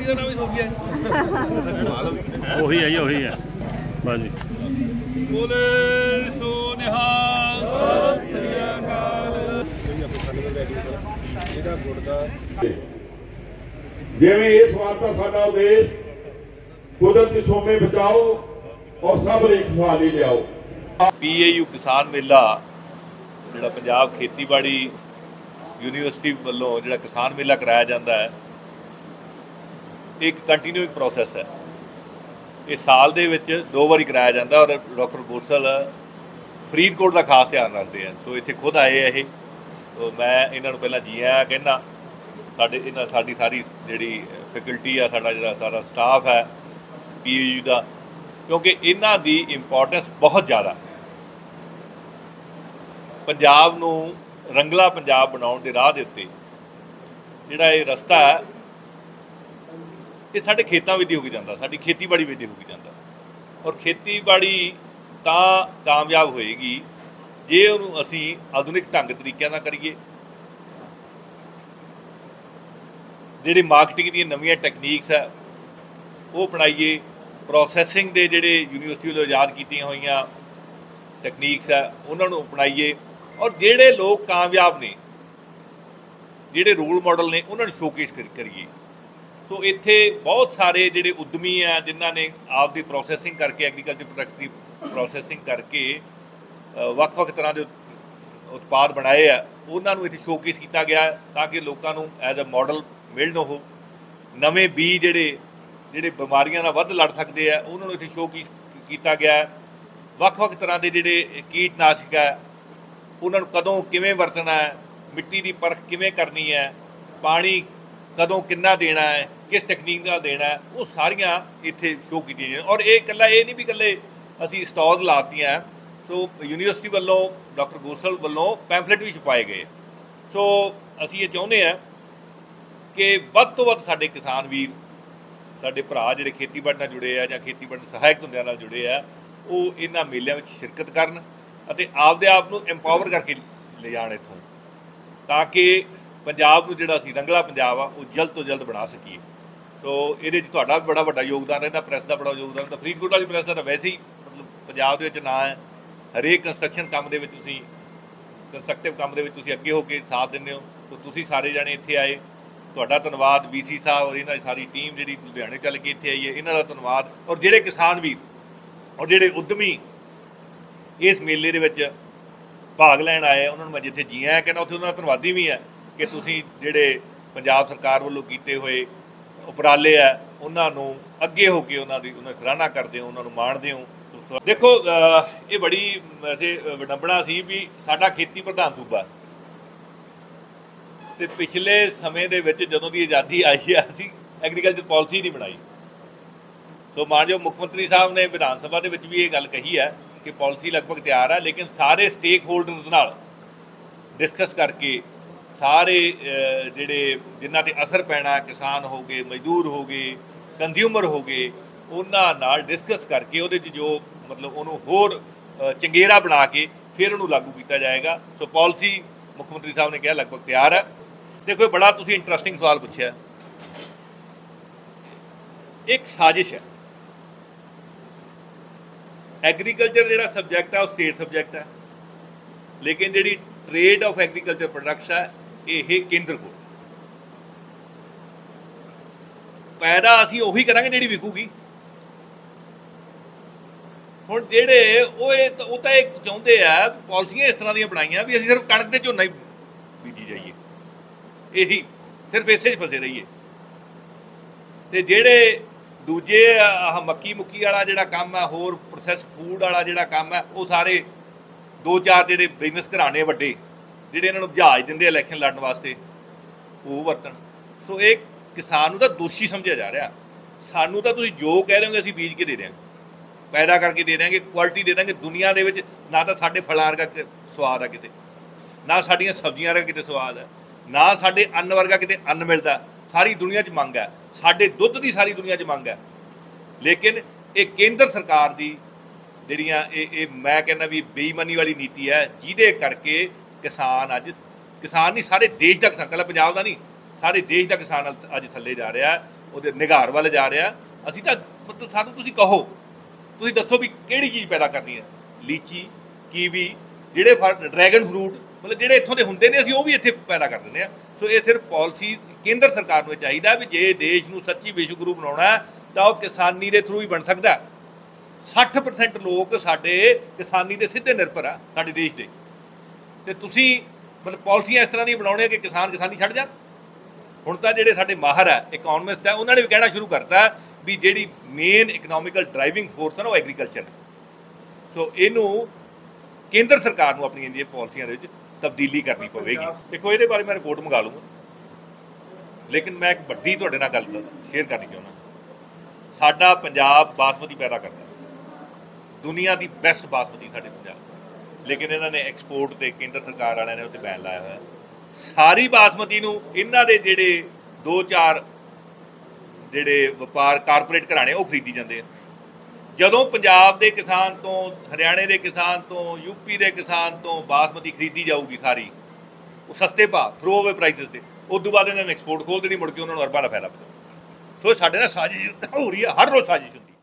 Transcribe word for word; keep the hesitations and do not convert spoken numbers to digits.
ਦਾ ਨਾਮ ਹੀ ਸੋਫੀਆ ਉਹੀ ਹੈ ਜੀ ਉਹੀ ਹੈ ਬਸ ਜੀ। ਬੋਲੇ ਸੋ ਨਿਹਾਲ ਸਤਿ ਸ੍ਰੀ ਅਕਾਲ। ਜਿਵੇਂ ਇਸ ਵਾਰ ਦਾ ਸਾਡਾ ਉਦੇਸ਼ ਕੁਦਰਤੀ ਸੋਮੇ ਬਚਾਓ ਔਰ ਸਭ ਲਈ ਖੁਸ਼ਹਾਲੀ ਲਿਆਓ। ਪੀਏਯੂ ਕਿਸਾਨ ਮੇਲਾ ਜਿਹੜਾ ਪੰਜਾਬ ਖੇਤੀਬਾੜੀ ਯੂਨੀਵਰਸਿਟੀ ਵੱਲੋਂ ਜਿਹੜਾ ਕਿਸਾਨ ਮੇਲਾ ਕਰਾਇਆ ਜਾਂਦਾ ਹੈ, ਇੱਕ ਕੰਟੀਨਿਊਇੰਗ ਪ੍ਰੋਸੈਸ ਹੈ। ਇਹ ਸਾਲ ਦੇ ਵਿੱਚ ਦੋ ਵਾਰੀ ਕਰਾਇਆ ਜਾਂਦਾ ਔਰ ਡਾਕਟਰ ਗੋਸਲ ਫਰੀਦਕੋਟ ਦਾ ਖਾਸ ਧਿਆਨ ਰੱਖਦੇ ਆ। ਸੋ ਇੱਥੇ ਖੁਦ ਆਏ ਆ ਇਹ। ਸੋ ਮੈਂ ਇਹਨਾਂ ਨੂੰ ਪਹਿਲਾਂ ਜੀ ਆਇਆਂ ਕਹਿੰਦਾ। ਸਾਡੇ ਇਹਨਾਂ ਸਾਡੀ ਸਾਰੀ ਜਿਹੜੀ ਫੈਕਲਟੀ ਆ, ਸਾਡਾ ਜਿਹੜਾ ਸਾਰਾ ਸਟਾਫ ਹੈ ਪੀਏਯੂ ਦਾ, ਕਿਉਂਕਿ ਇਹਨਾਂ ਦੀ ਇੰਪੋਰਟੈਂਸ ਬਹੁਤ ਜ਼ਿਆਦਾ। ਪੰਜਾਬ ਨੂੰ ਰੰਗਲਾ ਪੰਜਾਬ ਬਣਾਉਣ ਦੇ ਰਾਹ ਦੇ ਉੱਤੇ ਜਿਹੜਾ ਇਹ ਰਸਤਾ ਹੈ, ਇਹ ਸਾਡੇ ਖੇਤਾਂ ਵਿੱਚ ਹੀ ਹੋ ਕੇ ਜਾਂਦਾ, ਸਾਡੀ ਖੇਤੀਬਾੜੀ ਵਿੱਚ ਹੀ ਹੋ ਕੇ ਜਾਂਦਾ। ਔਰ ਖੇਤੀਬਾੜੀ ਤਾਂ ਕਾਮਯਾਬ ਹੋਏਗੀ ਜੇ ਉਹਨੂੰ ਅਸੀਂ ਆਧੁਨਿਕ ਢੰਗ ਤਰੀਕਿਆਂ ਨਾਲ ਕਰੀਏ, ਜਿਹੜੇ ਮਾਰਕੀਟਿੰਗ ਦੀਆਂ ਨਵੀਆਂ ਟੈਕਨੀਕਸ ਹੈ ਉਹ ਅਪਣਾਈਏ, ਪ੍ਰੋਸੈਸਿੰਗ ਦੇ ਜਿਹੜੇ ਯੂਨੀਵਰਸਿਟੀ ਵੱਲੋਂ ਇਜਾਦ ਕੀਤੀਆਂ ਹੋਈਆਂ ਟੈਕਨੀਕਸ ਹੈ ਉਹਨਾਂ ਨੂੰ ਅਪਣਾਈਏ, ਔਰ ਜਿਹੜੇ ਲੋਕ ਕਾਮਯਾਬ ਨੇ, ਜਿਹੜੇ ਰੋਲ ਮਾਡਲ ਨੇ, ਉਹਨਾਂ ਨੂੰ ਸ਼ੋਕੇਸ ਕਰੀਏ। ਸੋ ਇੱਥੇ ਬਹੁਤ ਸਾਰੇ ਜਿਹੜੇ ਉਦਮੀ ਆ ਜਿਨ੍ਹਾਂ ਨੇ ਆਪ ਦੀ ਪ੍ਰੋਸੈਸਿੰਗ ਕਰਕੇ, ਐਗਰੀਕਲਚਰ ਪ੍ਰੋਡਕਟਸ ਦੀ ਪ੍ਰੋਸੈਸਿੰਗ ਕਰਕੇ ਵੱਖ-ਵੱਖ ਤਰ੍ਹਾਂ ਦੇ ਉਤਪਾਦ ਬਣਾਏ ਆ, ਉਹਨਾਂ ਨੂੰ ਇੱਥੇ ਸ਼ੋਕੇਸ ਕੀਤਾ ਗਿਆ ਤਾਂ ਕਿ ਲੋਕਾਂ ਨੂੰ ਐਜ਼ ਅ ਮਾਡਲ ਮਿਲਣ। ਉਹ ਨਵੇਂ ਬੀਜ ਜਿਹੜੇ ਜਿਹੜੇ ਬਿਮਾਰੀਆਂ ਨਾਲ ਵੱਧ ਲੜ ਸਕਦੇ ਆ, ਉਹਨਾਂ ਨੂੰ ਇੱਥੇ ਸ਼ੋਕੇਸ ਕੀਤਾ ਗਿਆ। ਵੱਖ-ਵੱਖ ਤਰ੍ਹਾਂ ਦੇ ਜਿਹੜੇ ਕੀਟਨਾਸ਼ਕ ਹੈ ਉਹਨਾਂ ਨੂੰ ਕਦੋਂ ਕਿਵੇਂ ਵਰਤਣਾ ਹੈ, ਮਿੱਟੀ ਦੀ ਪਰਖ ਕਿਵੇਂ ਕਰਨੀ ਹੈ, ਪਾਣੀ ਕਦੋਂ ਕਿੰਨਾ ਦੇਣਾ ਹੈ, ਕਿਸ ਟੈਕਨੀਕ ਨਾਲ ਦੇਣਾ ਹੈ, ਉਹ ਸਾਰੀਆਂ ਇੱਥੇ ਸ਼ੋਅ ਕੀਤੀਆਂ ਜਾਂਦੀਆਂ। ਔਰ ਇਹ ਇਕੱਲਾ ਇਹ ਨਹੀਂ ਵੀ ਇਕੱਲੇ ਅਸੀਂ ਸਟਾਲ ਲਾਤੀਆਂ। ਸੋ ਯੂਨੀਵਰਸਿਟੀ ਵੱਲੋਂ, ਡਾਕਟਰ ਗੋਸਲ ਵੱਲੋਂ ਪੈਂਫਲੇਟ ਵੀ ਛਪਾਏ ਗਏ। ਸੋ ਅਸੀਂ ਇਹ ਚਾਹੁੰਦੇ ਹਾਂ ਕਿ ਵੱਧ ਤੋਂ ਵੱਧ ਸਾਡੇ ਕਿਸਾਨ ਵੀਰ, ਸਾਡੇ ਭਰਾ ਜਿਹੜੇ ਖੇਤੀਬਾੜੀ ਨਾਲ ਜੁੜੇ ਆ ਜਾਂ ਖੇਤੀਬਾੜੀ ਸਹਾਇਕ ਧੰਦਿਆਂ ਨਾਲ ਜੁੜੇ ਆ, ਉਹ ਇਹਨਾਂ ਮੇਲਿਆਂ ਵਿੱਚ ਸ਼ਿਰਕਤ ਕਰਨ ਅਤੇ ਆਪਦੇ ਆਪ ਨੂੰ ਐਮਪਾਵਰ ਕਰਕੇ ਲਿਜਾਣ ਇੱਥੋਂ, ਤਾਂ ਕਿ ਪੰਜਾਬ ਨੂੰ ਜਿਹੜਾ ਅਸੀਂ ਰੰਗਲਾ ਪੰਜਾਬ ਆ ਉਹ ਜਲਦ ਤੋਂ ਜਲਦ ਬਣਾ ਸਕੀਏ। ਸੋ ਇਹਦੇ 'ਚ ਤੁਹਾਡਾ ਵੀ ਬੜਾ ਵੱਡਾ ਯੋਗਦਾਨ ਰਹਿੰਦਾ, ਪ੍ਰੈਸ ਦਾ ਬੜਾ ਯੋਗਦਾਨ ਰਹਿੰਦਾ। ਫਰੀਦਕੋਟ ਵਾਲੀ ਪ੍ਰੈਸ ਦਾ ਤਾਂ ਵੈਸੇ ਹੀ ਮਤਲਬ ਪੰਜਾਬ ਦੇ ਵਿੱਚ ਨਾਂ ਹੈ। ਹਰੇਕ ਕੰਸਟਰਕਸ਼ਨ ਕੰਮ ਦੇ ਵਿੱਚ ਤੁਸੀਂ, ਕੰਸਟਰਕਟਿਵ ਕੰਮ ਦੇ ਵਿੱਚ ਤੁਸੀਂ ਅੱਗੇ ਹੋ ਕੇ ਸਾਥ ਦਿੰਦੇ ਹੋ। ਸੋ ਤੁਸੀਂ ਸਾਰੇ ਜਾਣੇ ਇੱਥੇ ਆਏ, ਤੁਹਾਡਾ ਧੰਨਵਾਦ। ਬੀ ਸੀ ਸਾਹਿਬ ਔਰ ਇਹਨਾਂ ਦੀ ਸਾਰੀ ਟੀਮ ਜਿਹੜੀ ਲੁਧਿਆਣੇ ਚੱਲ ਕੇ ਇੱਥੇ ਆਈ ਹੈ, ਇਹਨਾਂ ਦਾ ਧੰਨਵਾਦ। ਔਰ ਜਿਹੜੇ ਕਿਸਾਨ ਵੀਰ ਔਰ ਜਿਹੜੇ ਉਦਮੀ ਇਸ ਮੇਲੇ ਦੇ ਵਿੱਚ ਭਾਗ ਲੈਣ ਆਏ, ਉਹਨਾਂ ਨੂੰ ਮੈਂ ਜਿੱਥੇ ਜੀ ਆਇਆਂ ਕਹਿੰਦਾ, ਉੱਥੇ ਉਹਨਾਂ ਦਾ ਧੰਨਵਾਦੀ ਵੀ ਹੈ ਕਿ ਤੁਸੀਂ ਜਿਹੜੇ ਪੰਜਾਬ ਸਰਕਾਰ ਵੱਲੋਂ ਕੀਤੇ ਹੋਏ ਉਪਰਾਲੇ ਆ ਉਹਨਾਂ ਨੂੰ ਅੱਗੇ ਹੋ ਕੇ ਉਹਨਾਂ ਦੀ ਉਹਨਾਂ ਦੀ ਸਰਾਹਨਾ ਕਰਦੇ ਹੋ, ਉਹਨਾਂ ਨੂੰ ਮਾਣਦੇ ਹੋ। ਦੇਖੋ, ਇਹ ਬੜੀ ਵੈਸੇ ਵਿਡੰਬਣਾ ਸੀ ਵੀ ਸਾਡਾ ਖੇਤੀ ਪ੍ਰਧਾਨ ਸੂਬਾ, ਅਤੇ ਪਿਛਲੇ ਸਮੇਂ ਦੇ ਵਿੱਚ ਜਦੋਂ ਦੀ ਆਜ਼ਾਦੀ ਆਈ ਹੈ ਅਸੀਂ ਐਗਰੀਕਲਚਰ ਪਾਲਿਸੀ ਨਹੀਂ ਬਣਾਈ। ਸੋ ਮਾਨਯੋਗ ਮੁੱਖ ਮੰਤਰੀ ਸਾਹਿਬ ਨੇ ਵਿਧਾਨ ਸਭਾ ਦੇ ਵਿੱਚ ਵੀ ਇਹ ਗੱਲ ਕਹੀ ਹੈ ਕਿ ਪਾਲਿਸੀ ਲਗਭਗ ਤਿਆਰ ਹੈ, ਲੇਕਿਨ ਸਾਰੇ ਸਟੇਕ ਹੋਲਡਰਸ ਨਾਲ ਡਿਸਕਸ ਕਰਕੇ, ਸਾਰੇ ਜਿਹੜੇ ਜਿਨ੍ਹਾਂ 'ਤੇ ਅਸਰ ਪੈਣਾ, ਕਿਸਾਨ ਹੋ ਗਏ, ਮਜ਼ਦੂਰ ਹੋ ਗਏ, ਕੰਜ਼ਿਊਮਰ ਹੋ ਗਏ, ਉਹਨਾਂ ਨਾਲ ਡਿਸਕਸ ਕਰਕੇ ਉਹਦੇ 'ਚ ਜੋ ਮਤਲਬ ਉਹਨੂੰ ਹੋਰ ਚੰਗੇਰਾ ਬਣਾ ਕੇ ਫਿਰ ਉਹਨੂੰ ਲਾਗੂ ਕੀਤਾ ਜਾਏਗਾ। ਸੋ ਪਾਲਿਸੀ ਮੁੱਖ ਮੰਤਰੀ ਸਾਹਿਬ ਨੇ ਕਿਹਾ ਲਗਭਗ ਤਿਆਰ ਹੈ। ਦੇਖੋ, ਬੜਾ ਤੁਸੀਂ ਇੰਟਰਸਟਿੰਗ ਸਵਾਲ ਪੁੱਛਿਆ। ਇੱਕ ਸਾਜ਼ਿਸ਼ ਹੈ। ਐਗਰੀਕਲਚਰ ਜਿਹੜਾ ਸਬਜੈਕਟ ਹੈ ਉਹ ਸਟੇਟ ਸਬਜੈਕਟ ਹੈ, ਲੇਕਿਨ ਜਿਹੜੀ ਟ੍ਰੇਡ ਆਫ ਐਗਰੀਕਲਚਰ ਪ੍ਰੋਡਕਟਸ ਹੈ ਇਹ ਕੇਂਦਰ ਕੋਲ। ਪੈਦਾ ਅਸੀਂ ਉਹੀ ਕਰਾਂਗੇ ਜਿਹੜੀ ਵਿਕੂਗੀ। ਹੁਣ ਜਿਹੜੇ ਉਹ ਇਹ ਉਹ ਤਾਂ ਇਹ ਚਾਹੁੰਦੇ ਆ, ਪਾਲਿਸੀਆਂ ਇਸ ਤਰ੍ਹਾਂ ਦੀਆਂ ਬਣਾਈਆਂ ਵੀ ਅਸੀਂ ਸਿਰਫ ਕਣਕ ਤੇ ਝੋਨਾ ਹੀ ਬੀਜੀ ਜਾਈਏ, ਇਹੀ ਸਿਰਫ ਇਸੇ 'ਚ ਫਸੇ ਰਹੀਏ। ਅਤੇ ਜਿਹੜੇ ਦੂਜੇ ਆਹ ਮੱਕੀ ਮੁੱਕੀ ਵਾਲਾ ਜਿਹੜਾ ਕੰਮ ਹੈ, ਹੋਰ ਪ੍ਰੋਸੈਸ ਫੂਡ ਵਾਲਾ ਜਿਹੜਾ ਕੰਮ ਹੈ, ਉਹ ਸਾਰੇ ਦੋ ਚਾਰ ਜਿਹੜੇ ਬਿਜ਼ਨਸ ਘਰਾਣੇ ਵੱਡੇ ਜਿਹੜੇ ਇਹਨਾਂ ਨੂੰ ਜਹਾਜ਼ ਦਿੰਦੇ ਇਲੈਕਸ਼ਨ ਲੜਨ ਵਾਸਤੇ, ਉਹ ਵਰਤਣ। ਸੋ ਇਹ ਕਿਸਾਨ ਨੂੰ ਤਾਂ ਦੋਸ਼ੀ ਸਮਝਿਆ ਜਾ ਰਿਹਾ। ਸਾਨੂੰ ਤਾਂ ਤੁਸੀਂ ਜੋ ਕਹਿ ਰਹੇ ਹੋ ਅਸੀਂ ਬੀਜ ਕੇ ਦੇ ਦਿਆਂਗੇ, ਪੈਦਾ ਕਰਕੇ ਦੇ ਦਿਆਂਗੇ, ਕੁਆਲਿਟੀ ਦੇ ਦਾਂਗੇ। ਦੁਨੀਆ ਦੇ ਵਿੱਚ ਨਾ ਤਾਂ ਸਾਡੇ ਫਲਾਂ ਵਰਗਾ ਸਵਾਦ ਆ ਕਿਤੇ, ਨਾ ਸਾਡੀਆਂ ਸਬਜ਼ੀਆਂ ਵਰਗਾ ਕਿਤੇ ਸਵਾਦ ਹੈ, ਨਾ ਸਾਡੇ ਅੰਨ ਵਰਗਾ ਕਿਤੇ ਅੰਨ ਮਿਲਦਾ। ਸਾਰੀ ਦੁਨੀਆ 'ਚ ਮੰਗ ਹੈ, ਸਾਡੇ ਦੁੱਧ ਦੀ ਸਾਰੀ ਦੁਨੀਆ 'ਚ ਮੰਗ ਹੈ, ਲੇਕਿਨ ਇਹ ਕੇਂਦਰ ਸਰਕਾਰ ਦੀ ਜਿਹੜੀਆਂ ਇਹ ਇਹ ਮੈਂ ਕਹਿੰਦਾ ਵੀ ਬੇਈਮਾਨੀ ਵਾਲੀ ਨੀਤੀ ਹੈ, ਜਿਹਦੇ ਕਰਕੇ ਕਿਸਾਨ ਅੱਜ, ਕਿਸਾਨ ਨਹੀਂ ਸਾਰੇ ਦੇਸ਼ ਦਾ ਕਿਸਾਨ, ਇਕੱਲਾ ਪੰਜਾਬ ਦਾ ਨਹੀਂ, ਸਾਰੇ ਦੇਸ਼ ਦਾ ਕਿਸਾਨ ਅੱਜ ਥੱਲੇ ਜਾ ਰਿਹਾ। ਉਹਦੇ ਨਿਗਾਰ ਵੱਲ ਜਾ ਰਿਹਾ। ਅਸੀਂ ਤਾਂ ਮਤਲਬ ਸਾਨੂੰ ਤੁਸੀਂ ਕਹੋ, ਤੁਸੀਂ ਦੱਸੋ ਵੀ ਕਿਹੜੀ ਚੀਜ਼ ਪੈਦਾ ਕਰਨੀ ਹੈ। ਲੀਚੀ, ਕੀਵੀ, ਜਿਹੜੇ ਫਲ, ਡਰੈਗਨ ਫਰੂਟ, ਮਤਲਬ ਜਿਹੜੇ ਇੱਥੋਂ ਦੇ ਹੁੰਦੇ ਨੇ ਅਸੀਂ ਉਹ ਵੀ ਇੱਥੇ ਪੈਦਾ ਕਰ ਦਿੰਦੇ ਹਾਂ। ਸੋ ਇਹ ਸਿਰਫ ਪਾਲਿਸੀ ਕੇਂਦਰ ਸਰਕਾਰ ਨੂੰ ਚਾਹੀਦਾ ਵੀ ਜੇ ਦੇਸ਼ ਨੂੰ ਸੱਚੀ ਵਿਸ਼ਵ ਗੁਰੂ ਬਣਾਉਣਾ ਤਾਂ ਉਹ ਕਿਸਾਨੀ ਦੇ ਥਰੂ ਹੀ ਬਣ ਸਕਦਾ। ਸੱਠ ਪਰਸੈਂਟ ਲੋਕ ਸਾਡੇ ਕਿਸਾਨੀ ਦੇ ਸਿੱਧੇ ਨਿਰਭਰ ਆ ਸਾਡੇ ਦੇਸ਼ ਦੇ, ਤੇ ਤੁਸੀਂ ਮਤਲਬ ਪਾਲਿਸੀਆਂ ਇਸ ਤਰ੍ਹਾਂ ਦੀਆਂ ਬਣਾਉਣੀਆਂ ਕਿ ਕਿਸਾਨ ਕਿਸਾਨੀ ਛੱਡ ਜਾਣ। ਹੁਣ ਤਾਂ ਜਿਹੜੇ ਸਾਡੇ ਮਾਹਰ ਹੈ, ਇਕਨੋਮਿਸਟ ਹੈ, ਉਹਨਾਂ ਨੇ ਵੀ ਕਹਿਣਾ ਸ਼ੁਰੂ ਕਰਤਾ ਵੀ ਜਿਹੜੀ ਮੇਨ ਇਕਨੋਮਿਕਲ ਡਰਾਈਵਿੰਗ ਫੋਰਸ ਹੈ ਉਹ ਐਗਰੀਕਲਚਰ ਹੈ। ਸੋ ਇਹਨੂੰ ਕੇਂਦਰ ਸਰਕਾਰ ਨੂੰ ਆਪਣੀਆਂ ਜਿਹੜੀਆਂ ਪਾਲਿਸੀਆਂ ਦੇ ਵਿੱਚ ਤਬਦੀਲੀ ਕਰਨੀ ਪਵੇਗੀ। ਦੇਖੋ ਇਹਦੇ ਬਾਰੇ ਮੈਂ ਰਿਪੋਰਟ ਮੰਗਾ ਲੂੰਗਾ, ਲੇਕਿਨ ਮੈਂ ਇੱਕ ਵੱਡੀ ਤੁਹਾਡੇ ਨਾਲ ਗੱਲ ਸ਼ੇਅਰ ਕਰਨੀ ਚਾਹੁੰਦਾ। ਸਾਡਾ ਪੰਜਾਬ ਬਾਸਮਤੀ ਪੈਦਾ ਕਰਦਾ, ਦੁਨੀਆ ਦੀ ਬੈਸਟ ਬਾਸਮਤੀ ਸਾਡੇ ਪੰਜਾਬ, ਲੇਕਿਨ ਇਹਨਾਂ ਨੇ ਐਕਸਪੋਰਟ ਤੇ ਕੇਂਦਰ ਸਰਕਾਰ ਵਾਲਿਆਂ ਨੇ ਉੱਤੇ ਬੈਨ ਲਾਇਆ ਹੋਇਆ। ਸਾਰੀ ਬਾਸਮਤੀ ਨੂੰ ਇਹਨਾਂ ਦੇ ਜਿਹੜੇ ਦੋ ਚਾਰ ਜਿਹੜੇ ਵਪਾਰ ਕਾਰਪੋਰੇਟ ਘਰਾਣੇ ਉਹ ਖਰੀਦੀ ਜਾਂਦੇ ਆ। ਜਦੋਂ ਪੰਜਾਬ ਦੇ ਕਿਸਾਨ ਤੋਂ, ਹਰਿਆਣੇ ਦੇ ਕਿਸਾਨ ਤੋਂ, ਯੂਪੀ ਦੇ ਕਿਸਾਨ ਤੋਂ ਬਾਸਮਤੀ ਖਰੀਦੀ ਜਾਊਗੀ ਸਾਰੀ ਉਹ ਸਸਤੇ ਭਾਅ, ਥਰੋ ਅਵੇ ਪ੍ਰਾਈਸਿਸ ਤੇ, ਉਸ ਤੋਂ ਬਾਅਦ ਇਹਨਾਂ ਨੇ ਐਕਸਪੋਰਟ ਖੋਲ੍ਹ ਦੇਣੀ, ਮੁੜ ਕੇ ਉਹਨਾਂ ਨੂੰ ਅਰਬਾਂ ਦਾ ਫਾਇਦਾ ਪਹੁੰਚਾਉਣਾ। ਸੋ ਸਾਡੇ ਨਾਲ ਸਾਜ਼ਿਸ਼ ਹੋ ਰਹੀ ਹੈ, ਹਰ ਰੋਜ਼ ਸਾਜ਼ਿਸ਼ ਹੁੰਦੀ ਹੈ।